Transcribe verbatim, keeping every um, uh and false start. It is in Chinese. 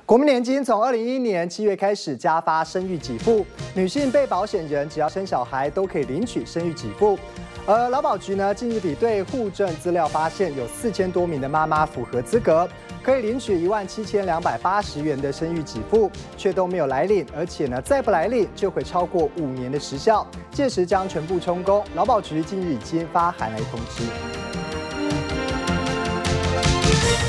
国民年金从二零一一年七月开始加发生育给付，女性被保险人只要生小孩都可以领取生育给付。而劳保局呢，近日比对户政资料发现，有四千多名的妈妈符合资格，可以领取一万七千两百八十元的生育给付，却都没有来领，而且呢，再不来领就会超过五年的时效，届时将全部充公。劳保局近日已经发函来通知。